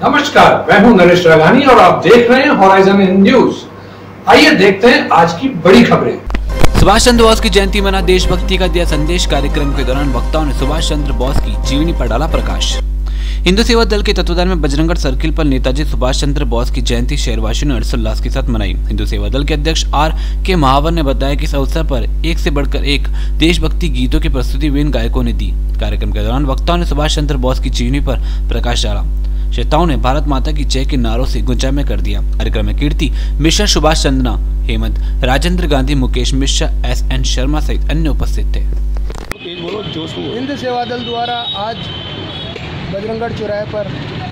नमस्कार, मैं हूं नरेश राघानी और आप देख रहे हैं हॉराइजन न्यूज। आइए देखते हैं आज की बड़ी खबरें। सुभाष चंद्र बोस की जयंती मना देशभक्ति का दिया संदेश। कार्यक्रम के दौरान वक्ताओं ने सुभाष चंद्र बोस की जीवनी पर डाला प्रकाश। हिंदू सेवा दल के तत्वाधान में बजरंगगढ़ सर्किल पर नेताजी सुभाष चंद्र बोस की जयंती शहरवासियों ने हर्षोल्लास के साथ मनाई। हिंदू सेवा दल के अध्यक्ष R.K. महावर ने बताया कि इस अवसर पर एक से बढ़कर एक देशभक्ति गीतों की प्रस्तुति विभिन्न गायकों ने दी। कार्यक्रम के दौरान वक्ताओं ने सुभाष चंद्र बोस की जीवनी पर प्रकाश डाला। श्रोताओं ने भारत माता की जय के नारों से गुंजायमान कर दिया। कार्यक्रम में कीर्ति मिश्रा, सुभाष चंद्रना, हेमंत, राजेंद्र गांधी, मुकेश मिश्रा, S.N. शर्मा सहित अन्य उपस्थित थे। हिंदू सेवा दल द्वारा आज बजरंगगढ़ चौराहे पर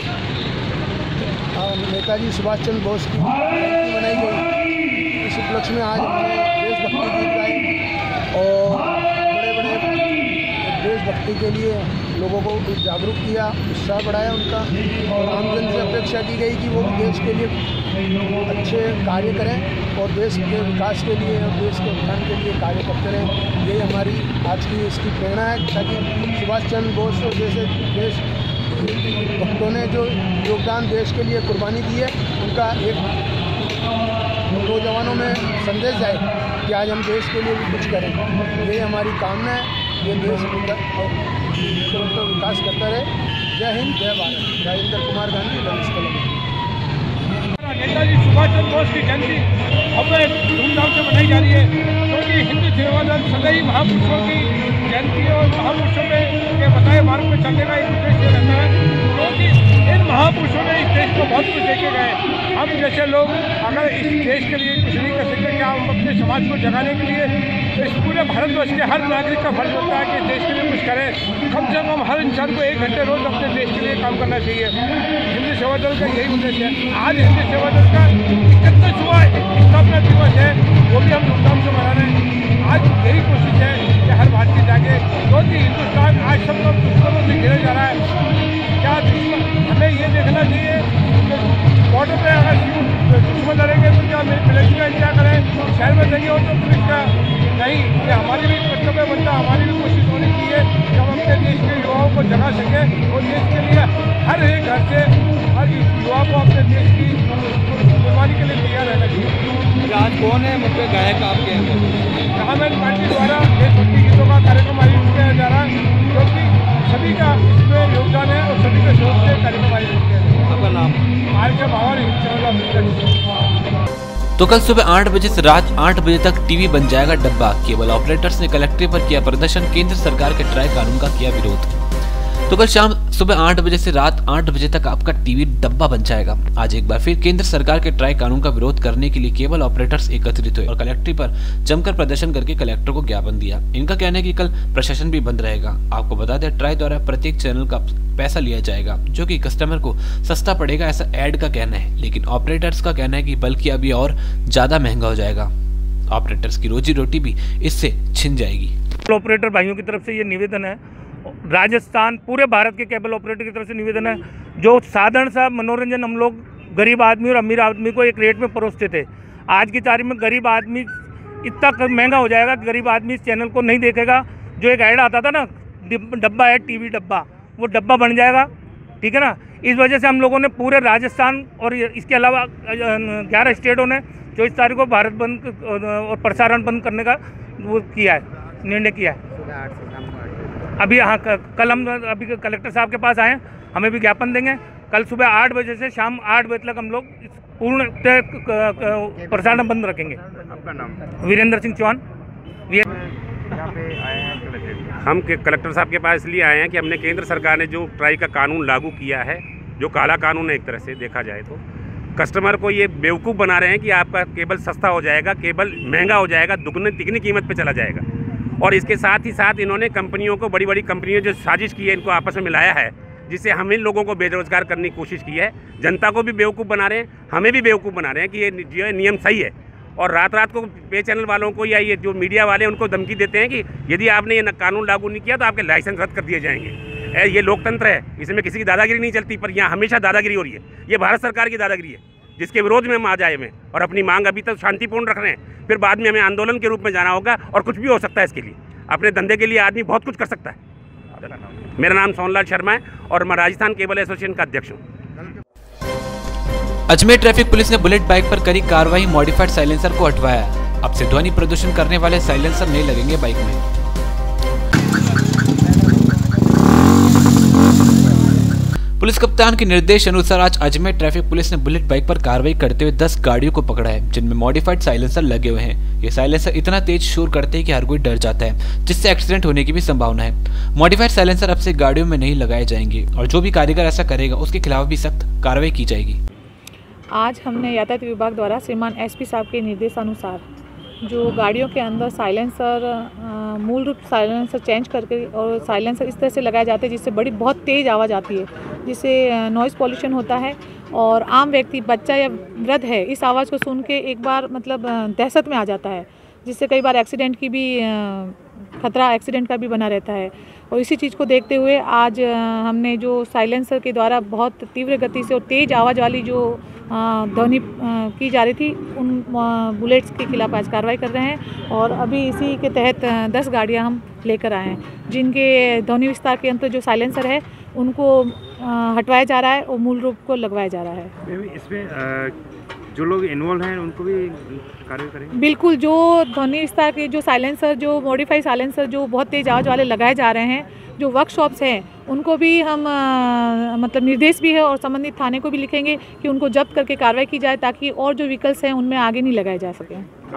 नेताजी सुभाष चंद्र बोस की जयंती मनाई गई। इस उपलक्ष्य में आज हमने देशभक्ति गीत गाए और बड़े देशभक्ति के लिए लोगों को जागरूक किया, उत्साह बढ़ाया उनका, और आमजन से अपेक्षा की गई कि वो देश के लिए अच्छे कार्य करें और देश के विकास के लिए और देश के उत्थान के लिए कार्य करते रहें। ये हमारी आज की इसकी प्रेरणा है, ताकि सुभाष चंद्र बोस जैसे देश भक्तों ने जो योगदान देश के लिए कुर्बानी दी है, उनका एक नौजवानों में संदेश जाए कि आज हम देश के लिए भी कुछ करें। ये हमारी कामना है, ये देश विकास करता रहे। जय हिंद, जय भारत। राजेंद्र कुमार गांधी, नेताजी सुभाष चंद्र बोस की जयंती हमें धूमधाम से मनाई जा रही है, क्योंकि हिंदू सेवा दल सदैव महापुरुषों की जयंती और महापुरुषों के बताए मार्ग में चलने का एक उद्देश्य रहता है, क्योंकि इन महापुरुषों ने इस देश को बहुत कुछ देके गए। हम जैसे लोग अगर इस देश के लिए कुछ नहीं कर सकते, क्या हम अपने समाज को जगाने के लिए इस पूरे भारतवर्ष के हर नागरिक का फर्ज होता है कि देश के लिए कुछ करें। कम से कम हर इंसान को 1 घंटे रोज अपने देश के लिए काम करना चाहिए। हिंदू सेवा दल का यही उद्देश्य है। आज हिंदू सेवा दल का 31वां स्थापना दिवस है, वो भी हम धूमधाम से मना रहे हैं। आज यही कोशिश है कि हर भारतीय जागे, क्योंकि हिंदुस्तान आज सब लोग दुश्मनों से घिरा जा रहा है। क्या हमें ये देखना चाहिए कि बॉर्डर पे अगर दुश्मन लड़ेंगे तो क्या मिलिट्री का इंतजार करें, शहर में नहीं हो तो पुलिस का नहीं। ये हमारी भी कर्तव्य बनता, हमारी भी कोशिश होनी चाहिए कि हम अपने देश के युवाओं को जगा सकें और देश के लिए हर एक घर से हर युवा को अपने देश की कुर्बानी के लिए तैयार रहना चाहिए। आज कौन है मुख्य गायक आपके गवर्नमेंट पार्टी द्वारा देशभक्ति गीतों का कार्यक्रम आयोजित किया जा रहा है, क्योंकि सभी का इसमें योगदान है और सभी के सहयोग से कार्यक्रम आयोजित किया जा रहा है। आपका नाम? R.K. महावर, तो कल सुबह 8 बजे से रात 8 बजे तक टीवी बन जाएगा डब्बा। केबल ऑपरेटर्स ने कलेक्ट्रेट पर किया प्रदर्शन। केंद्र सरकार के ट्राई कानून का किया विरोध। तो कल शाम सुबह 8 बजे से रात 8 बजे तक आपका टीवी डब्बा बन जाएगा। आज एक बार फिर केंद्र सरकार के ट्राई कानून का विरोध करने के लिए केबल ऑपरेटर्स एकत्रित हुए और कलेक्ट्रेट पर जमकर प्रदर्शन करके कलेक्टर को ज्ञापन दिया। इनका कहना है कि कल प्रशासन भी बंद रहेगा। आपको बता दें, ट्राई द्वारा प्रत्येक चैनल का पैसा लिया जाएगा, जो कि कस्टमर को सस्ता पड़ेगा, ऐसा एड का कहना है। लेकिन ऑपरेटर्स का कहना है कि बल्कि अभी और ज्यादा महंगा हो जाएगा। ऑपरेटर्स की रोजी रोटी भी इससे छिन जाएगी। ऑपरेटर भाइयों की तरफ से ये निवेदन है, राजस्थान पूरे भारत के केबल ऑपरेटर की तरफ से निवेदन है, जो साधारण सा मनोरंजन हम लोग गरीब आदमी और अमीर आदमी को एक रेट में परोसते थे, आज की तारीख में गरीब आदमी इतना महंगा हो जाएगा कि गरीब आदमी इस चैनल को नहीं देखेगा। जो एक ऐड आता था ना, डब्बा है टीवी डब्बा, वो डब्बा बन जाएगा, ठीक है ना। इस वजह से हम लोगों ने पूरे राजस्थान और इसके अलावा 11 स्टेटों ने 24 तारीख को भारत बंद और प्रसारण बंद करने का वो किया है, निर्णय किया है। अभी हाँ, कल हम अभी कलेक्टर साहब के पास आए, हमें भी ज्ञापन देंगे। कल सुबह 8 बजे से शाम 8 बजे तक हम लोग पूर्ण प्रसारण बंद रखेंगे। आपका नाम? वीरेंद्र सिंह चौहान। हम कलेक्टर साहब के पास इसलिए आए हैं कि हमने केंद्र सरकार ने जो ट्राई का कानून लागू किया है, जो काला कानून है एक तरह से देखा जाए तो, कस्टमर को ये बेवकूफ़ बना रहे हैं कि आपका केबल सस्ता हो जाएगा, केबल महंगा हो जाएगा, दुगनी तिगनी कीमत पे चला जाएगा। और इसके साथ ही साथ इन्होंने कंपनियों को, बड़ी बड़ी कंपनियों जो साजिश की है, इनको आपस में मिलाया है, जिससे हम इन लोगों को बेरोजगार करने की कोशिश की है। जनता को भी बेवकूफ़ बना रहे हैं, हमें भी बेवकूफ़ बना रहे हैं कि ये नियम सही है। और रात रात को पे चैनल वालों को या ये जो मीडिया वाले उनको धमकी देते हैं कि यदि आपने ये कानून लागू नहीं किया तो आपके लाइसेंस रद्द कर दिए जाएंगे। ये लोकतंत्र है, इसमें किसी की दादागिरी नहीं चलती, पर यहाँ हमेशा दादागिरी हो रही है। ये भारत सरकार की दादागिरी है, जिसके विरोध में हम आ जाए में और अपनी मांग अभी तक शांतिपूर्ण रख रहे हैं, फिर बाद में हमें आंदोलन के रूप में जाना होगा और कुछ भी हो सकता है। इसके लिए अपने धंधे के लिए आदमी बहुत कुछ कर सकता है। मेरा नाम सोनलाल शर्मा है और मैं राजस्थान केबल एसोसिएशन का अध्यक्ष हूँ। अजमेर ट्रैफिक पुलिस ने बुलेट बाइक पर करी कार्रवाई, मॉडिफाइड साइलेंसर को हटवाया। अब से ध्वनि प्रदूषण करने वाले साइलेंसर नहीं लगेंगे बाइक में। पुलिस कप्तान के निर्देश अनुसार आज अजमेर ट्रैफिक पुलिस ने बुलेट बाइक पर कार्रवाई करते हुए 10 गाड़ियों को पकड़ा है, जिनमें मॉडिफाइड साइलेंसर लगे हुए हैं। ये साइलेंसर इतना तेज शोर करते हैं कि हर कोई डर जाता है, जिससे एक्सीडेंट होने की भी संभावना है। मॉडिफाइड साइलेंसर अब से गाड़ियों में नहीं लगाए जाएंगे और जो भी कारीगर ऐसा करेगा उसके खिलाफ भी सख्त कार्रवाई की जाएगी। आज हमने यातायात विभाग द्वारा श्रीमान एसपी साहब के निर्देशानुसार जो गाड़ियों के अंदर साइलेंसर मूल रूप साइलेंसर चेंज करके और साइलेंसर इस तरह से लगाए जाते हैं जिससे बहुत तेज़ आवाज़ आती है, जिससे नॉइज़ पॉल्यूशन होता है और आम व्यक्ति, बच्चा या वृद्ध है, इस आवाज़ को सुन के एक बार दहशत में आ जाता है, जिससे कई बार एक्सीडेंट की भी खतरा एक्सीडेंट का भी बना रहता है। और इसी चीज़ को देखते हुए आज हमने जो साइलेंसर के द्वारा बहुत तीव्र गति से और तेज़ आवाज़ वाली जो ध्वनि की जा रही थी, उन बुलेट्स के खिलाफ आज कार्रवाई कर रहे हैं और अभी इसी के तहत 10 गाड़ियां हम लेकर आए हैं, जिनके ध्वनि विस्तार के अंतर जो साइलेंसर है उनको हटवाया जा रहा है और मूल रूप को लगवाया जा रहा है। इसमें जो लोग इन्वॉल्व हैं उनको भी कार्रवाई करेंगे? बिल्कुल, जो ध्वनि विस्तार के जो साइलेंसर, जो मॉडिफाइड साइलेंसर जो बहुत तेज़ आवाज़ वाले लगाए जा रहे हैं, जो वर्कशॉप्स हैं उनको भी हम निर्देश भी है और संबंधित थाने को भी लिखेंगे कि उनको जब्त करके कार्रवाई की जाए, ताकि और जो व्हीकल्स हैं उनमें आगे नहीं लगाए जा सकें।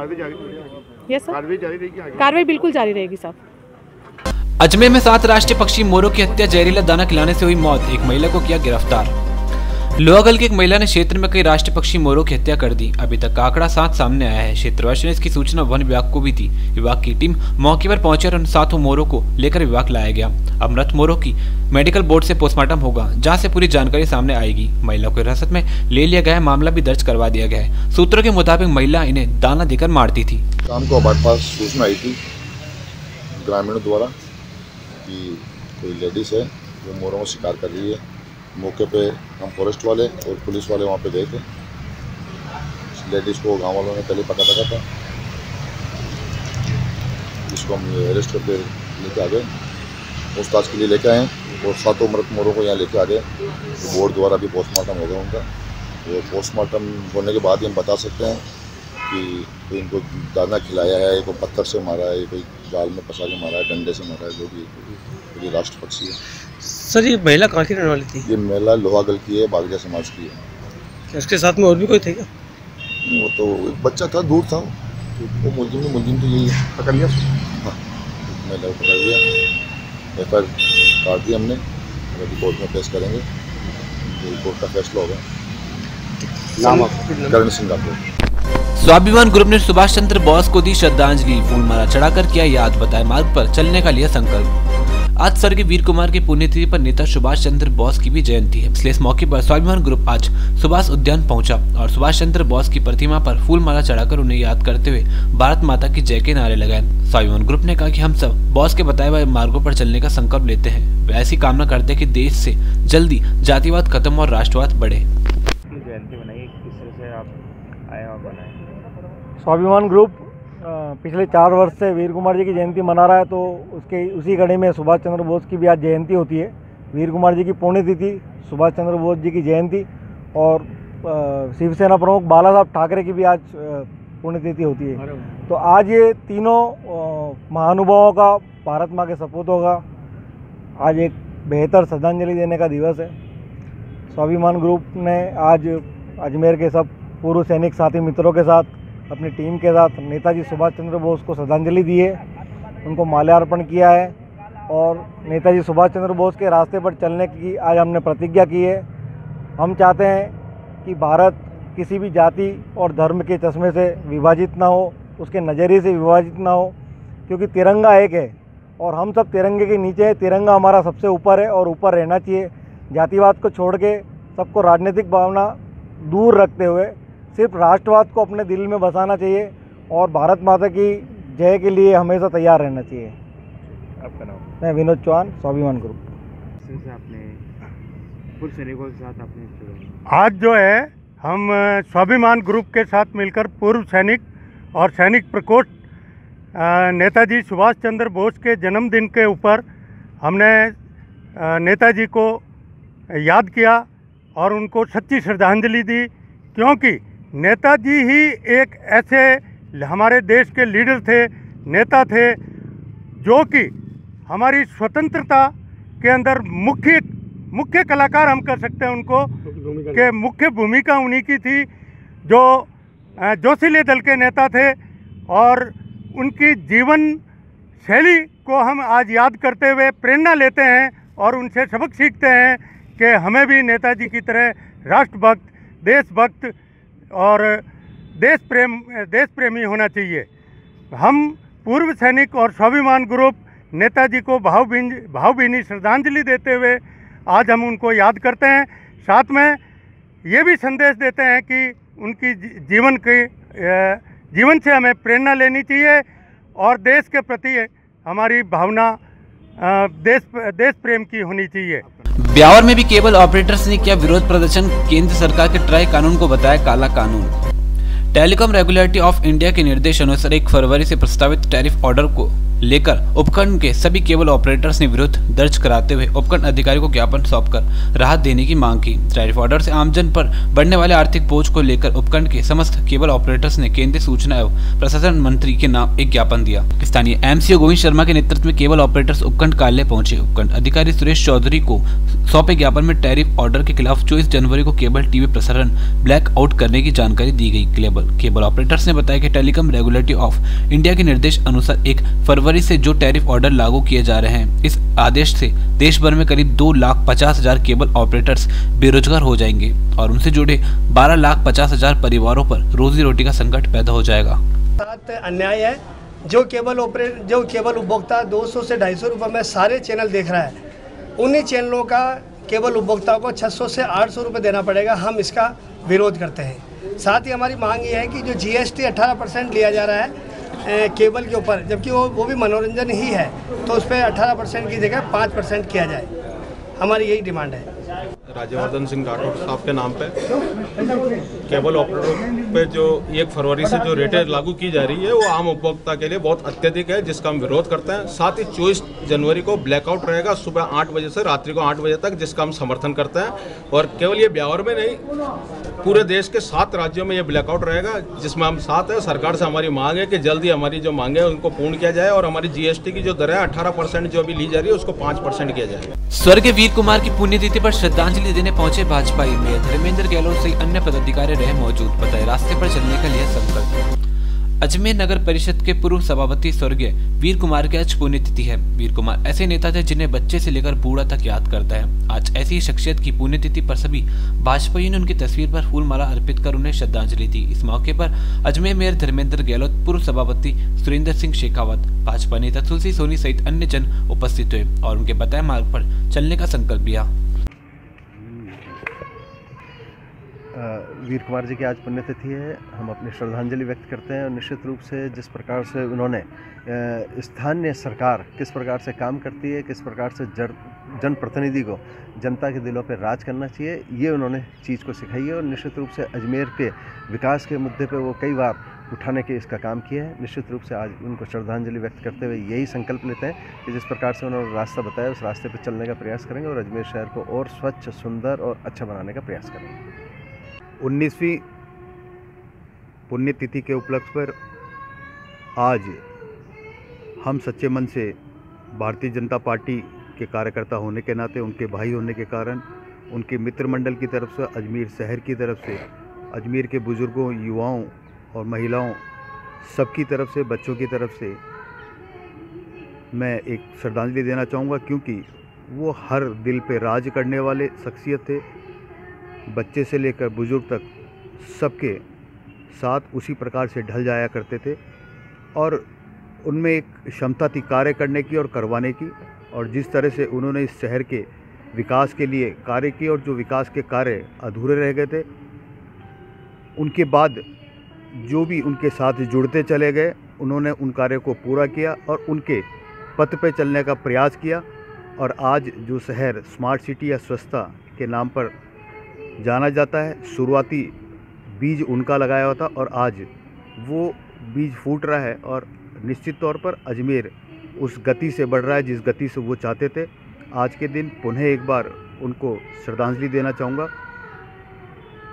यस सर, कार्रवाई बिल्कुल जारी रहेगी साहब। अजमेर में 7 राष्ट्रीय पक्षी मोरों की हत्या, जहरीला दाना खिलाने से हुई मौत, एक महिला को किया गिरफ्तार। लोहागल की एक महिला ने क्षेत्र में कई राष्ट्रीय पक्षी मोरों की हत्या कर दी। अभी तक का आंकड़ा 7 सामने आया है। क्षेत्रवासियों ने इसकी सूचना वन विभाग को भी दी। विभाग की टीम मौके पर पहुंची और उन 7 मोरों को लेकर विभाग लाया गया। अब मृत मोरों की मेडिकल बोर्ड से पोस्टमार्टम होगा, जहां से पूरी जानकारी सामने आएगी। महिला को हिरासत में ले लिया गया है, मामला भी दर्ज करवा दिया गया है। सूत्रों के मुताबिक महिला इन्हें दाना देकर मारती थी। शाम को हमारे पास सूचना आई थी ग्रामीणों द्वारा कि कोई लेडीज है जो मोरों का शिकार कर रही है। मौके पे हम फॉरेस्ट वाले और पुलिस वाले वहाँ पे गए थे। लेडीज़ को गांव वालों ने पहले पता लगा था, जिसको हम अरेस्ट करके लेके आ गए, पूछताछ के लिए लेके आए और 7 मृत मोरों को यहाँ लेके आ गए। तो बोर्ड द्वारा भी पोस्टमार्टम होगा उनका। वो पोस्टमार्टम होने के बाद ही हम बता सकते हैं कि कोई इनको दाना खिलाया है, कोई पत्थर से मारा है, कोई जाल में फंसा के मारा है, डंडे से मारा है, जो भी। ये राष्ट्र पक्षी है। सर, ये महिला कहाँ की रहने वाली थी? ये महिला लोहागल की है, बागजा समाज की है। उसके साथ में और भी कोई थे क्या? वो तो एक बच्चा था, दूर था। वो मुलजिम तो यही पकड़ लिया। हाँ, महिला को पकड़ लिया, एफआईआर काट दी हमने। अभी कोर्ट में पेश करेंगे, कोर्ट का फैसला होगा। करण सिंह राठौर। स्वाभिमान ग्रुप ने सुभाष चंद्र बोस को दी श्रद्धांजलि, फूलमाला चढ़ाकर किया याद, बताए मार्ग पर चलने का लिया संकल्प। आज स्वर्गीय वीर कुमार की पुण्यतिथि पर नेता सुभाष चंद्र बोस की भी जयंती है, इसलिए इस मौके पर स्वाभिमान ग्रुप आज सुभाष उद्यान पहुंचा और सुभाष चंद्र बोस की प्रतिमा पर फूलमाला चढ़ाकर उन्हें याद करते हुए भारत माता की जय के नारे लगाए। स्वाभिमान ग्रुप ने कहा कि हम सब बॉस के बताए हुए मार्गों पर चलने का संकल्प लेते हैं। वे ऐसी कामना करते हैं कि देश से जल्दी जातिवाद खत्म और राष्ट्रवाद बढ़े। जयंती बनाई, किस तरह से आप आए और बनाए? स्वाभिमान ग्रुप पिछले 4 वर्ष से वीर कुमार जी की जयंती मना रहा है, तो उसी कड़ी में सुभाष चंद्र बोस की भी आज जयंती होती है। वीर कुमार जी की पुण्यतिथि, सुभाष चंद्र बोस जी की जयंती और शिवसेना प्रमुख बाला साहब ठाकरे की भी आज पुण्यतिथि होती है। तो आज ये तीनों महानुभावों का भारत माँ के सपूत होगा। आज एक बेहतर श्रद्धांजलि देने का दिवस है। स्वाभिमान ग्रुप ने आज अजमेर के सब पूर्व सैनिक साथी मित्रों के साथ, अपनी टीम के साथ नेताजी सुभाष चंद्र बोस को श्रद्धांजलि दी है, उनको माल्यार्पण किया है और नेताजी सुभाष चंद्र बोस के रास्ते पर चलने की आज हमने प्रतिज्ञा की है। हम चाहते हैं कि भारत किसी भी जाति और धर्म के चश्मे से विभाजित ना हो, उसके नज़रिए से विभाजित ना हो, क्योंकि तिरंगा एक है और हम सब तिरंगे के नीचे हैं। तिरंगा हमारा सबसे ऊपर है और ऊपर रहना चाहिए। जातिवाद को छोड़ के सबको राजनीतिक भावना दूर रखते हुए सिर्फ राष्ट्रवाद को अपने दिल में बसाना चाहिए और भारत माता की जय के लिए हमेशा तैयार रहना चाहिए। आपका नाम? मैं विनोद चौहान, स्वाभिमान ग्रुप। आपने पूर्व सैनिकों के साथ आपने आज जो है हम स्वाभिमान ग्रुप के साथ मिलकर पूर्व सैनिक और सैनिक प्रकोष्ठ नेताजी सुभाष चंद्र बोस के जन्मदिन के ऊपर हमने नेताजी को याद किया और उनको सच्ची श्रद्धांजलि दी क्योंकि नेताजी ही एक ऐसे हमारे देश के लीडर थे, नेता थे, जो कि हमारी स्वतंत्रता के अंदर मुख्य कलाकार हम कर सकते हैं उनको, कि मुख्य भूमिका उन्हीं की थी, जो जोशीले दल के नेता थे। और उनकी जीवन शैली को हम आज याद करते हुए प्रेरणा लेते हैं और उनसे सबक सीखते हैं कि हमें भी नेताजी की तरह राष्ट्रभक्त, देशभक्त और देश प्रेमी होना चाहिए। हम पूर्व सैनिक और स्वाभिमान ग्रुप नेताजी को भावभीनी श्रद्धांजलि देते हुए आज हम उनको याद करते हैं। साथ में ये भी संदेश देते हैं कि उनकी जीवन से हमें प्रेरणा लेनी चाहिए और देश के प्रति हमारी भावना देश प्रेम की होनी चाहिए। ब्यावर में भी केबल ऑपरेटर्स ने किया विरोध प्रदर्शन, केंद्र सरकार के ट्राई कानून को बताया काला कानून। टेलीकॉम रेगुलेटरी ऑफ इंडिया के निर्देश अनुसार 1 फरवरी से प्रस्तावित टैरिफ ऑर्डर को लेकर उपखंड के सभी केबल ऑपरेटर्स ने विरोध दर्ज कराते हुए उपखंड अधिकारी को ज्ञापन सौंपकर राहत देने की मांग की। टैरिफ ऑर्डर से आमजन पर बढ़ने वाले आर्थिक बोझ को लेकर उपखंड के समस्त केबल ऑपरेटर्स ने केंद्रीय सूचना एवं प्रशासन मंत्री के नाम एक ज्ञापन दिया। स्थानीय एमसीओ गोविंद शर्मा के नेतृत्व में केबल ऑपरेटर्स उपखंड कार्यालय पहुंचे। उपखंड अधिकारी सुरेश चौधरी को सौंपे ज्ञापन में टैरिफ ऑर्डर के खिलाफ 24 जनवरी को केबल टीवी प्रसारण ब्लैक आउट करने की जानकारी दी गई। केबल ऑपरेटर्स ने बताया कि टेलीकॉम रेगुलेटरी ऑफ इंडिया के निर्देश अनुसार 1 फरवरी से जो टैरिफ ऑर्डर लागू किए जा रहे हैं, इस आदेश से देश भर में करीब 2,50,000 केबल ऑपरेटर्स बेरोजगार हो जाएंगे और उनसे जुड़े 12,50,000 परिवारों पर रोजी रोटी का संकट पैदा हो जाएगा। साथ अन्याय है। जो केबल उपभोक्ता 200 से 250 रुपये में सारे चैनल देख रहा है, उन्हीं चैनलों का केबल उपभोक्ता को 600 से 800 रुपये देना पड़ेगा। हम इसका विरोध करते हैं। साथ ही हमारी मांग ये है कि जो GST 18% लिया जा रहा है केबल के ऊपर, जबकि वो भी मनोरंजन ही है, तो उस पर 18% की जगह 5% किया जाए। हमारी यही डिमांड है। राज्यवर्धन सिंह राठौड़ साहब के नाम पे केबल ऑपरेटर पे जो 1 फरवरी से जो रेटें लागू की जा रही है वो आम उपभोक्ता के लिए बहुत अत्यधिक है, जिसका हम विरोध करते हैं। साथ ही 24 जनवरी को ब्लैकआउट रहेगा सुबह 8 बजे से रात्रि को 8 बजे तक, जिसका हम समर्थन करते हैं। और केवल ये ब्यावर में नहीं, पूरे देश के 7 राज्यों में ये ब्लैकआउट रहेगा, जिसमें हम साथ हैं। सरकार से हमारी मांग है कि जल्दी हमारी जो मांगे हैं उनको पूर्ण किया जाए और हमारी GST की जो दर है 18% जो अभी ली जा रही है उसको 5% किया जाए। स्वर्गीय वीर कुमार की पुण्यतिथि पर श्रद्धांजलि देने पहुंचे भाजपा मेयर धर्मेंद्र गहलोत सहित अन्य पदाधिकारी रहे मौजूद। बताए रास्ते पर चलने का लिया संकल्प। अजमेर नगर परिषद के पूर्व सभापति स्वर्गीय वीर कुमार की आज पुण्यतिथि है। वीर कुमार ऐसे नेता थे जिन्हें बच्चे से लेकर बूढ़ा तक याद करता है। आज ऐसी ही शख्सियत की पुण्यतिथि पर सभी भाजपाइयों ने उनकी तस्वीर पर फूलमाला अर्पित कर उन्हें श्रद्धांजलि दी। इस मौके पर अजमेर मेयर धर्मेंद्र गहलोत, पूर्व सभापति सुरेंद्र सिंह शेखावत, भाजपा नेता तुलसी सोनी सहित अन्य जन उपस्थित हुए और उनके बताए मार्ग पर चलने का संकल्प लिया। वीर कुमार जी की आज पुण्यतिथि है। हम अपनी श्रद्धांजलि व्यक्त करते हैं और निश्चित रूप से जिस प्रकार से उन्होंने स्थानीय सरकार किस प्रकार से काम करती है, किस प्रकार से जनप्रतिनिधि को जनता के दिलों पर राज करना चाहिए, ये उन्होंने चीज़ को सिखाई है। और निश्चित रूप से अजमेर के विकास के मुद्दे पे वो कई बार उठाने के इसका काम किया है। निश्चित रूप से आज उनको श्रद्धांजलि व्यक्त करते हुए यही संकल्प लेते हैं कि जिस प्रकार से उन्होंने रास्ता बताया उस रास्ते पर चलने का प्रयास करेंगे और अजमेर शहर को और स्वच्छ, सुंदर और अच्छा बनाने का प्रयास करेंगे। 19वीं पुण्यतिथि के उपलक्ष्य पर आज हम सच्चे मन से भारतीय जनता पार्टी के कार्यकर्ता होने के नाते, उनके भाई होने के कारण, उनके मित्र मंडल की तरफ से, अजमेर शहर की तरफ से, अजमेर के बुज़ुर्गों, युवाओं और महिलाओं सबकी तरफ से, बच्चों की तरफ से मैं एक श्रद्धांजलि देना चाहूँगा, क्योंकि वो हर दिल पे राज करने वाले शख्सियत थे। बच्चे से लेकर बुजुर्ग तक सबके साथ उसी प्रकार से ढल जाया करते थे और उनमें एक क्षमता थी कार्य करने की और करवाने की। और जिस तरह से उन्होंने इस शहर के विकास के लिए कार्य किए और जो विकास के कार्य अधूरे रह गए थे, उनके बाद जो भी उनके साथ जुड़ते चले गए, उन्होंने उन कार्यों को पूरा किया और उनके पथ पे चलने का प्रयास किया। और आज जो शहर स्मार्ट सिटी या स्वच्छता के नाम पर जाना जाता है, शुरुआती बीज उनका लगाया हुआ था और आज वो बीज फूट रहा है और निश्चित तौर पर अजमेर उस गति से बढ़ रहा है जिस गति से वो चाहते थे। आज के दिन पुनः एक बार उनको श्रद्धांजलि देना चाहूँगा।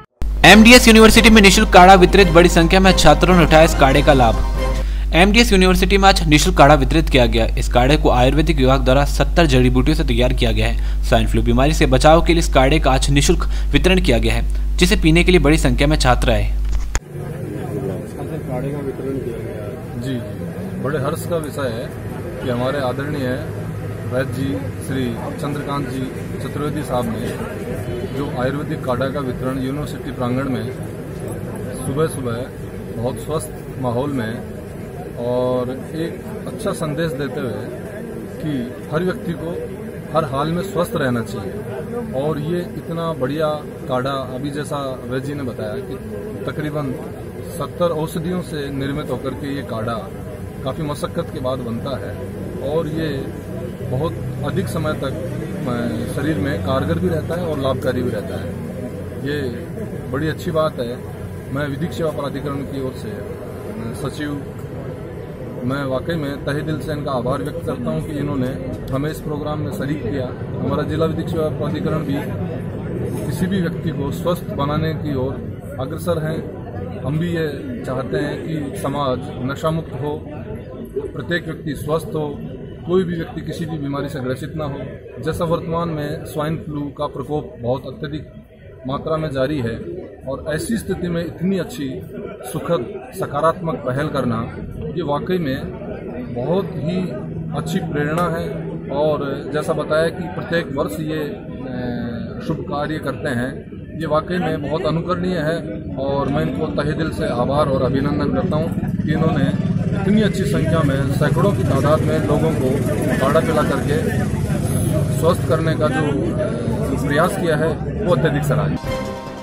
एमडीएस यूनिवर्सिटी में निःशुल्क काढ़ा वितरित, बड़ी संख्या में छात्रों ने उठाया इस काढ़े का लाभ। एमडीएस यूनिवर्सिटी में आज निःशुल्क काढ़ा वितरित किया गया। इस काढ़े को आयुर्वेदिक विभाग द्वारा 70 जड़ी बूटियों से तैयार किया गया है। स्वाइन फ्लू बीमारी से बचाव के लिए इस काढ़े का आज निःशुल्क वितरण किया गया है, जिसे पीने के लिए बड़ी संख्या में छात्र आए। काढ़े का वितरण किया गया जी, बड़े हर्ष का विषय है कि हमारे आदरणीय वैद्य जी श्री चंद्रकांत जी चतुर्वेदी साहब ने जो आयुर्वेदिक काढ़ा का वितरण यूनिवर्सिटी प्रांगण में सुबह सुबह बहुत स्वस्थ माहौल में और एक अच्छा संदेश देते हुए कि हर व्यक्ति को हर हाल में स्वस्थ रहना चाहिए। और ये इतना बढ़िया काढ़ा, अभी जैसा वैद्य जी ने बताया कि तकरीबन 70 औषधियों से निर्मित होकर के ये काढ़ा काफ़ी मशक्क़त के बाद बनता है और ये बहुत अधिक समय तक शरीर में कारगर भी रहता है और लाभकारी भी रहता है। ये बड़ी अच्छी बात है। मैं विधिक सेवा प्राधिकरण की ओर से सचिव, मैं वाकई में तहे दिल से इनका आभार व्यक्त करता हूं कि इन्होंने हमें इस प्रोग्राम में शरीक किया। हमारा जिला विधिक सेवा प्राधिकरण भी किसी भी व्यक्ति को स्वस्थ बनाने की ओर अग्रसर हैं। हम भी ये चाहते हैं कि समाज नशा मुक्त हो, प्रत्येक व्यक्ति स्वस्थ हो, कोई भी व्यक्ति किसी भी बीमारी से ग्रसित ना हो। जैसा वर्तमान में स्वाइन फ्लू का प्रकोप बहुत अत्यधिक मात्रा में जारी है और ऐसी स्थिति में इतनी अच्छी सुखद सकारात्मक पहल करना ये वाकई में बहुत ही अच्छी प्रेरणा है। और जैसा बताया कि प्रत्येक वर्ष ये शुभ कार्य करते हैं, ये वाकई में बहुत अनुकरणीय है और मैं इनको तहे दिल से आभार और अभिनंदन करता हूँ कि इन्होंने इतनी अच्छी संख्या में सैकड़ों की तादाद में लोगों को काढ़ा पिला करके स्वस्थ करने का जो प्रयास किया है वो अत्यधिक सराहनीय।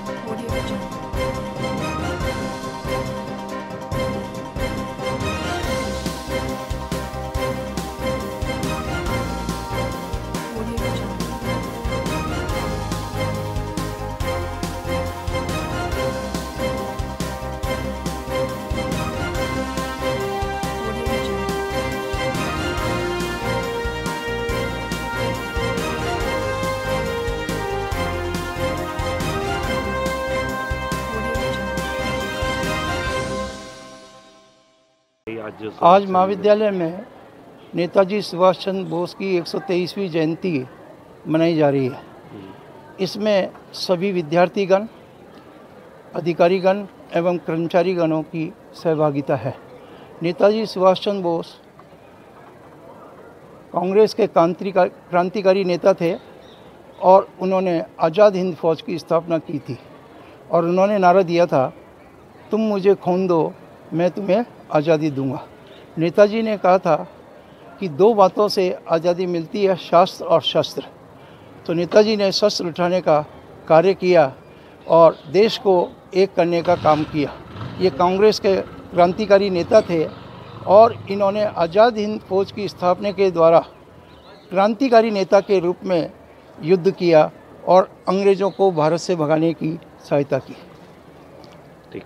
आज महाविद्यालय में नेताजी सुभाष चंद्र बोस की 123वीं जयंती मनाई जा रही है। इसमें सभी विद्यार्थीगण, अधिकारीगण एवं कर्मचारीगणों की सहभागिता है। नेताजी सुभाष चंद्र बोस कांग्रेस के क्रांतिकारी नेता थे और उन्होंने आज़ाद हिंद फौज की स्थापना की थी और उन्होंने नारा दिया था, तुम मुझे खून दो मैं तुम्हें आज़ादी दूंगा। नेताजी ने कहा था कि दो बातों से आज़ादी मिलती है, शास्त्र और शस्त्र। तो नेताजी ने शस्त्र उठाने का कार्य किया और देश को एक करने का काम किया। ये कांग्रेस के क्रांतिकारी नेता थे और इन्होंने आज़ाद हिंद फौज की स्थापना के द्वारा क्रांतिकारी नेता के रूप में युद्ध किया और अंग्रेज़ों को भारत से भगाने की सहायता की। ठीक।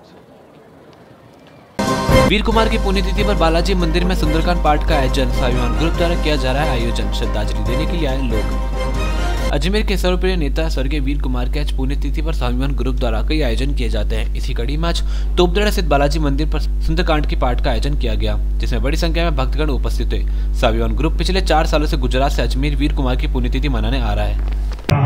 वीर कुमार की पुण्यतिथि पर बालाजी मंदिर में सुंदरकांड पाठ का आयोजन स्वाभिमान ग्रुप द्वारा किया जा रहा है। आयोजन श्रद्धांजलि देने के लिए आए लोग। अजमेर के सर्वप्रिय नेता स्वर्गीय वीर कुमार की आज पुण्यतिथि पर स्वाभिमान ग्रुप द्वारा कई आयोजन किए जाते हैं। इसी कड़ी में आज तोपदड़ा स्थित बालाजी मंदिर पर सुंदरकांड की पाठ का आयोजन किया गया, जिसमें बड़ी संख्या में भक्तगण उपस्थित हुए। स्वाभिमान ग्रुप पिछले 4 सालों से गुजरात से अजमेर वीर कुमार की पुण्यतिथि मनाने आ रहा है।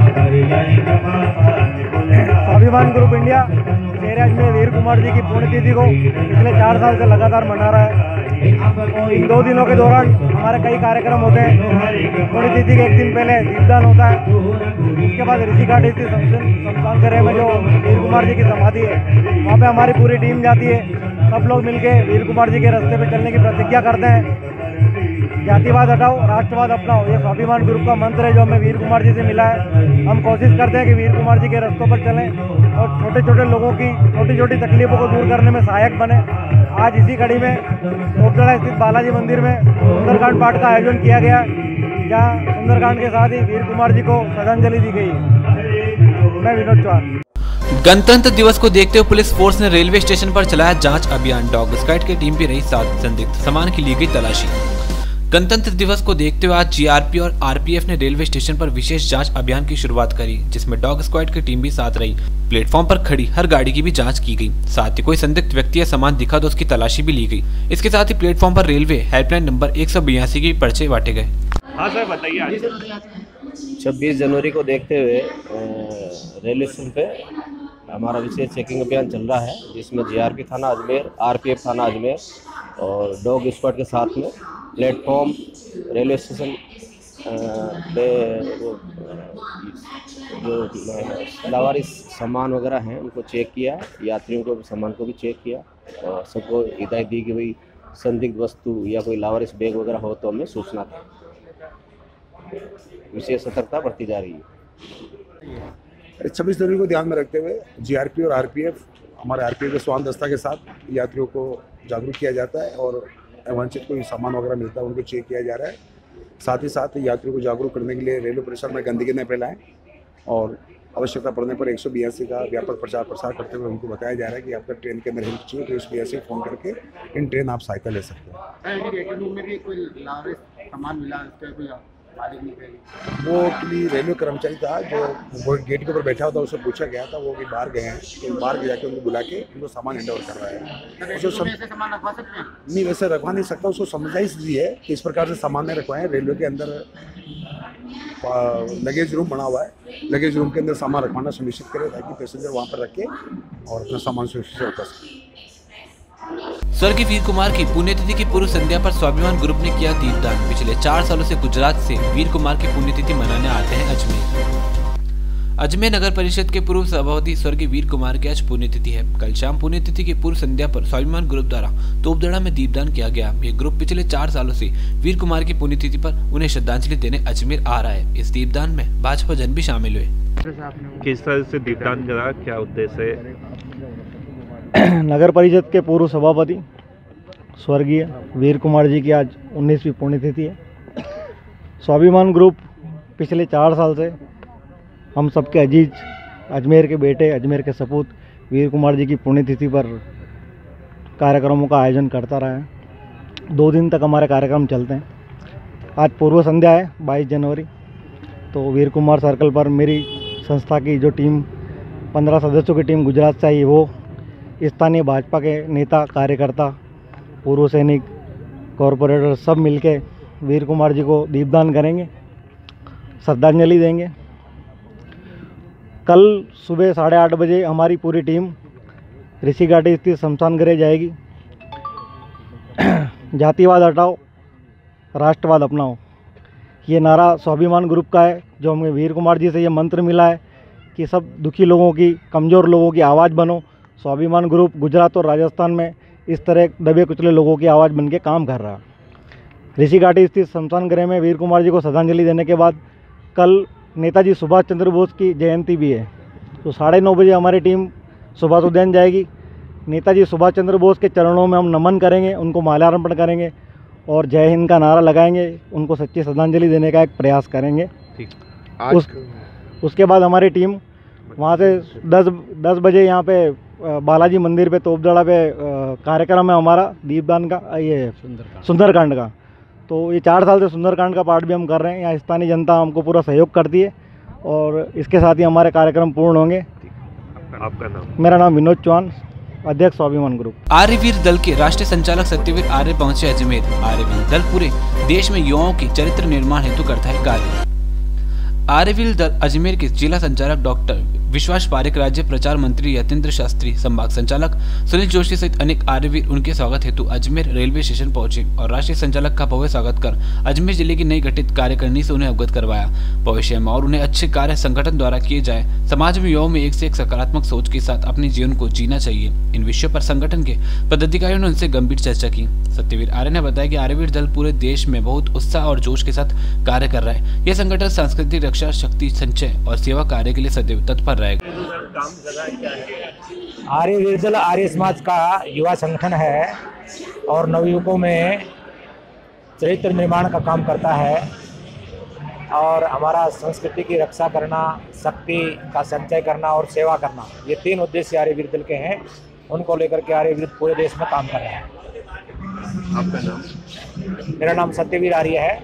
स्वाभिमान ग्रुप इंडिया मेरे अजमेर वीर कुमार जी की पुण्यतिथि को पिछले 4 साल से लगातार मना रहा है। इन 2 दिनों के दौरान हमारे कई कार्यक्रम होते हैं। पुण्यतिथि के 1 दिन पहले दीपदान होता है, उसके बाद ऋषिघाट स्थित शमशान घाट में जो वीर कुमार जी की समाधि है वहाँ पे हमारी पूरी टीम जाती है। सब लोग मिलके वीर कुमार जी के रास्ते पे चलने की प्रतिज्ञा करते हैं। जातिवाद हटाओ, राष्ट्रवाद अपनाओ, ये स्वाभिमान ग्रुप का मंत्र है जो हमें वीर कुमार जी से मिला है। हम कोशिश करते हैं कि वीर कुमार जी के रास्तों पर चलें और छोटे छोटे लोगों की छोटी छोटी तकलीफों को दूर करने में सहायक बने। आज इसी कड़ी में तोपदड़ा स्थित बालाजी मंदिर में सुंदरकांड पाठ का आयोजन किया गया, जहाँ सुंदरकांड के साथ ही वीर कुमार जी को श्रद्धांजलि दी गई। मैं विनोद चौहान। गणतंत्र दिवस को देखते हुए पुलिस फोर्स ने रेलवे स्टेशन पर चलाया जांच अभियान। डॉग स्क्वाड की टीम भी रही साथ। संदिग्ध सामान की ली गई तलाशी। गणतंत्र दिवस को देखते हुए आज जीआरपी और आरपीएफ ने रेलवे स्टेशन पर विशेष जांच अभियान की शुरुआत करी, जिसमें डॉग स्क्वाड की टीम भी साथ रही। प्लेटफॉर्म पर खड़ी हर गाड़ी की भी जांच की गई। साथ ही कोई संदिग्ध व्यक्ति या सामान दिखा तो उसकी तलाशी भी ली गई। इसके साथ ही प्लेटफॉर्म पर रेलवे हेल्पलाइन नंबर 182 की पर्चे बांटे गए। हाँ सर, बताइए। 26 जनवरी को देखते हुए रेलवे स्टेशन पे हमारा विशेष चेकिंग अभियान चल रहा है, जिसमें जीआरपी थाना अजमेर, आरपीएफ थाना अजमेर और डॉग स्क्वाड के साथ में प्लेटफॉर्म, रेलवे स्टेशन पे जो लावारिस सामान वगैरह हैं उनको चेक किया, यात्रियों को सामान को भी चेक किया और सबको हिदायत दी कि भाई संदिग्ध वस्तु या कोई लावारिस बैग वगैरह हो तो हमें सूचना दें। विशेष सतर्कता बरती जा रही है। 26 जनवरी को ध्यान में रखते हुए जीआरपी और आरपीएफ, हमारे आरपीएफ के स्वान दस्ता के साथ यात्रियों को जागरूक किया जाता है और अवांछित कोई सामान वगैरह मिलता है उनको चेक किया जा रहा है। साथ ही साथ यात्रियों को जागरूक करने के लिए रेलवे परिसर में गंदगी न फैलाएं और आवश्यकता पड़ने पर 182 का व्यापक प्रचार प्रसार करते हुए उनको बताया जा रहा है कि आपका ट्रेन के अंदर हेल्प चाहिए तो 182 फ़ोन करके इन ट्रेन आप साइकिल ले सकते हैं। वो एक्चुअली रेलवे कर्मचारी था जो वो गेट के ऊपर बैठा हुआ था, उससे पूछा गया था वो कि बाहर गए हैं, तो बाहर जाके उनको बुला के उनको सामान हैंड ओवर कर रहा है। उसको नहीं, वैसे रखवा नहीं सकता, उसको समझाइश दी है कि इस प्रकार से सामान नहीं रखवाएं। रेलवे के अंदर लगेज रूम बना हुआ है, लगेज रूम के अंदर सामान रखवाना सुनिश्चित करें ताकि पैसेंजर वहाँ पर रखे और अपना सामान सुरक्षित से उतर सके। स्वर्गीय वीर कुमार की पुण्यतिथि की पूर्व संध्या पर स्वाभिमान ग्रुप ने किया दीपदान। पिछले 4 सालों से गुजरात से वीर कुमार की पुण्यतिथि मनाने आते हैं अजमेर। अजमेर नगर परिषद के पूर्व सभापति स्वर्गीय वीर कुमार की आज पुण्यतिथि है। कल शाम पुण्यतिथि की पूर्व संध्या पर स्वाभिमान ग्रुप द्वारा तोपदड़ा में दीपदान किया गया। ये ग्रुप पिछले 4 सालों से वीर कुमार की पुण्यतिथि पर उन्हें श्रद्धांजलि देने अजमेर आ रहा है। इस दीपदान में भाजपा जन भी शामिल हुए। किस तरह से दीपदान करा, क्या उद्देश्य है? नगर परिषद के पूर्व सभापति स्वर्गीय वीर कुमार जी की आज 19वीं पुण्यतिथि है। स्वाभिमान ग्रुप पिछले 4 साल से हम सबके अजीज अजमेर के बेटे, अजमेर के सपूत वीर कुमार जी की पुण्यतिथि पर कार्यक्रमों का आयोजन करता रहा है। 2 दिन तक हमारे कार्यक्रम चलते हैं। आज पूर्व संध्या है 22 जनवरी, तो वीर कुमार सर्कल पर मेरी संस्था की जो टीम 15 सदस्यों की टीम गुजरात से आई, वो स्थानीय भाजपा के नेता, कार्यकर्ता, पूर्व सैनिक, कॉरपोरेटर सब मिलके वीर कुमार जी को दीपदान करेंगे, श्रद्धांजलि देंगे। कल सुबह 8:30 बजे हमारी पूरी टीम ऋषि घाटी स्थित शमशान गृह जाएगी। जातिवाद हटाओ, राष्ट्रवाद अपनाओ, ये नारा स्वाभिमान ग्रुप का है, जो हमें वीर कुमार जी से ये मंत्र मिला है कि सब दुखी लोगों की, कमज़ोर लोगों की आवाज़ बनो। स्वाभिमान ग्रुप गुजरात और राजस्थान में इस तरह दबे कुचले लोगों की आवाज़ बन के काम कर रहा है। ऋषि घाटी स्थित शमशान गृह में वीर कुमार जी को श्रद्धांजलि देने के बाद कल नेताजी सुभाष चंद्र बोस की जयंती भी है, तो 9:30 बजे हमारी टीम सुभाष उद्यान जाएगी। नेताजी सुभाष चंद्र बोस के चरणों में हम नमन करेंगे, उनको माल्यार्पण करेंगे और जय हिंद का नारा लगाएंगे, उनको सच्ची श्रद्धांजलि देने का एक प्रयास करेंगे। उसके बाद हमारी टीम वहाँ से 10 बजे यहाँ पे बालाजी मंदिर पे तोपदड़ा पे कार्यक्रम है हमारा दीपदान का, ये सुंदरकांड का। तो ये 4 साल से सुंदरकांड का पाठ भी हम कर रहे हैं। यहाँ स्थानीय जनता हमको पूरा सहयोग करती है और इसके साथ ही हमारे कार्यक्रम पूर्ण होंगे। आपका नाम? मेरा नाम विनोद चौहान, अध्यक्ष स्वाभिमान ग्रुप। आर्यवीर दल के राष्ट्रीय संचालक सत्यवीर आर्य पहुंचे अजमेर। आर्यवीर दल पूरे देश में युवाओं के चरित्र निर्माण हेतु करता है कार्य। आर्यवीर दल अजमेर के जिला संचालक डॉक्टर विश्वास पारेख, राज्य प्रचार मंत्री यतेंद्र शास्त्री, संभाग संचालक सुनील जोशी सहित अनेक आर्यवीर उनके स्वागत हेतु अजमेर रेलवे स्टेशन पहुंचे और राष्ट्रीय संचालक का भव्य स्वागत कर अजमेर जिले की नई गठित कार्यकारिणी से उन्हें अवगत करवाया। भविष्य में और उन्हें अच्छे कार्य संगठन द्वारा किए जाए। समाज में युवाओं में एक से एक सकारात्मक सोच के साथ अपने जीवन को जीना चाहिए। इन विषयों पर संगठन के पदाधिकारियों ने उनसे गंभीर चर्चा की। सत्यवीर आर्य ने बताया कि आर्यवीर दल पूरे देश में बहुत उत्साह और जोश के साथ कार्य कर रहा है। यह संगठन सांस्कृतिक रक्षा, शक्ति संचय और सेवा कार्य के लिए सदैव तत्पर रहेगा। आर्यवीर दल आर्य समाज का युवा संगठन है और नवयुवकों में चरित्र निर्माण का काम करता है और हमारा संस्कृति की रक्षा करना, शक्ति का संचय करना और सेवा करना, ये 3 उद्देश्य आर्यवीर दल के हैं। उनको लेकर के आर्यवीर पूरे देश में काम कर रहे हैं। आपका नाम? मेरा नाम सत्यवीर आर्य है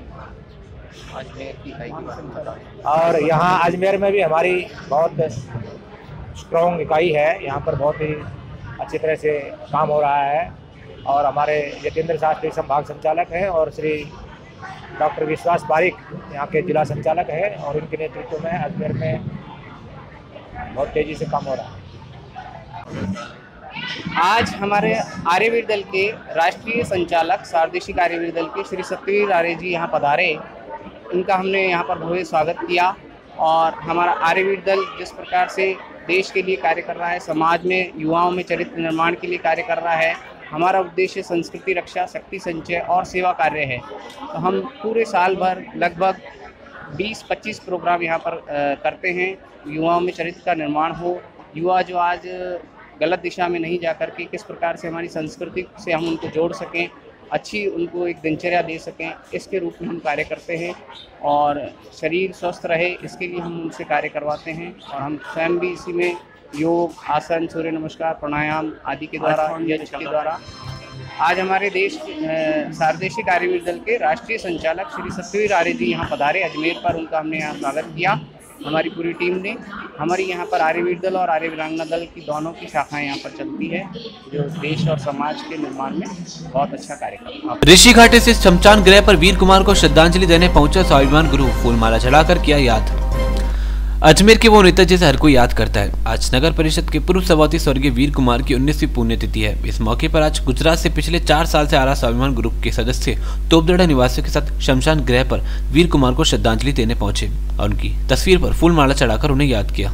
और यहाँ अजमेर में भी हमारी बहुत स्ट्रॉन्ग इकाई है। यहाँ पर बहुत ही अच्छी तरह से काम हो रहा है और हमारे यतेंद्र शास्त्री संभाग संचालक हैं और श्री डॉक्टर विश्वास पारिक यहाँ के जिला संचालक हैं और इनके नेतृत्व में अजमेर में बहुत तेज़ी से काम हो रहा है। आज हमारे आर्यवीर दल के राष्ट्रीय संचालक सार्वदेशिक आर्यवीर दल के श्री सत्यवीर आर्य जी यहाँ पधारे। इनका हमने यहाँ पर भव्य स्वागत किया और हमारा आर्यवीर दल जिस प्रकार से देश के लिए कार्य कर रहा है, समाज में युवाओं में चरित्र निर्माण के लिए कार्य कर रहा है, हमारा उद्देश्य संस्कृति रक्षा, शक्ति संचय और सेवा कार्य है। तो हम पूरे साल भर लगभग 20-25 प्रोग्राम यहाँ पर करते हैं। युवाओं में चरित्र का निर्माण हो, युवा जो आज गलत दिशा में नहीं जा कर के किस प्रकार से हमारी संस्कृति से हम उनको जोड़ सकें, अच्छी उनको एक दिनचर्या दे सकें, इसके रूप में हम कार्य करते हैं और शरीर स्वस्थ रहे इसके लिए हम उनसे कार्य करवाते हैं और हम स्वयं भी इसी में योग, आसन, सूर्य नमस्कार, प्राणायाम आदि के द्वारा, यज्ञ के द्वारा। आज हमारे देश सार्वदेशिक आर्यवीर दल के राष्ट्रीय संचालक श्री सत्यवीर आर्य जी यहाँ पधारे अजमेर पर, उनका हमने यहाँ स्वागत किया हमारी पूरी टीम ने। हमारी यहाँ पर आर्यवीर दल और आर्य वीरांगना दल की दोनों की शाखाएं यहाँ पर चलती है जो देश और समाज के निर्माण में बहुत अच्छा कार्य करती है। ऋषि घाटी से शमशान गृह पर वीर कुमार को श्रद्धांजलि देने पहुंचा स्वाभिमान गुरु, फूलमाला चढ़ाकर किया याद। अजमेर के वो नेता जिसे हर कोई याद करता है। आज नगर परिषद के पूर्व सभापति स्वर्गीय वीर कुमार की 19वीं पुण्यतिथि है। इस मौके पर आज गुजरात से पिछले 4 साल से आ रहा स्वाभिमान ग्रुप के सदस्य तोपदड़ा निवासियों के साथ शमशान गृह पर वीर कुमार को श्रद्धांजलि देने पहुंचे और उनकी तस्वीर पर फूलमाला चढ़ाकर उन्हें याद किया।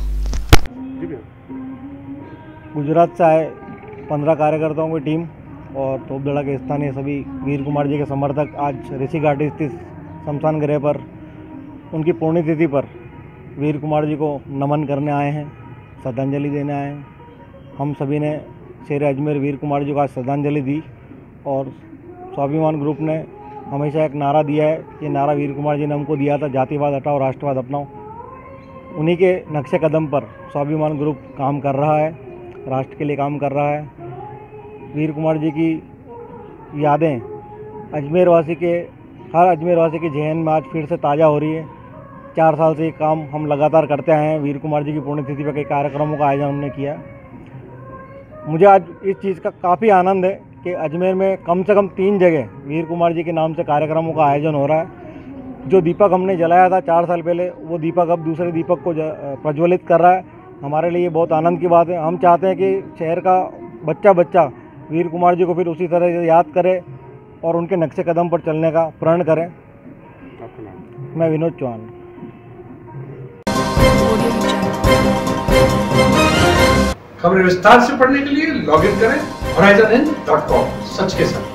गुजरात से आए 15 कार्यकर्ताओं की टीम और तोपदड़ा के स्थानीय सभी वीर कुमार जी के समर्थक आज ऋषि घाटी स्थित शमशान गृह पर उनकी पुण्यतिथि पर वीर कुमार जी को नमन करने आए हैं, श्रद्धांजलि देने आए हैं। हम सभी ने शेर अजमेर वीर कुमार जी को आज श्रद्धांजलि दी और स्वाभिमान ग्रुप ने हमेशा एक नारा दिया है। ये नारा वीर कुमार जी ने हमको दिया था, जातिवाद हटाओ राष्ट्रवाद अपनाओ। उन्हीं के नक्शे कदम पर स्वाभिमान ग्रुप काम कर रहा है, राष्ट्र के लिए काम कर रहा है। वीर कुमार जी की यादें हर अजमेर वासी के जहन में आज फिर से ताज़ा हो रही है। 4 साल से ये काम हम लगातार करते आए हैं। वीर कुमार जी की पुण्यतिथि पर कई कार्यक्रमों का आयोजन हमने किया। मुझे आज इस चीज़ का काफ़ी आनंद है कि अजमेर में कम से कम 3 जगह वीर कुमार जी के नाम से कार्यक्रमों का आयोजन हो रहा है। जो दीपक हमने जलाया था 4 साल पहले, वो दीपक अब दूसरे दीपक को प्रज्वलित कर रहा है। हमारे लिए बहुत आनंद की बात है। हम चाहते हैं कि शहर का बच्चा वीर कुमार जी को फिर उसी तरह से याद करे और उनके नक्शे कदम पर चलने का प्रण करें। मैं विनोद चौहान। खबरें विस्तार से पढ़ने के लिए लॉगिन करें horizonn.com। सच के साथ।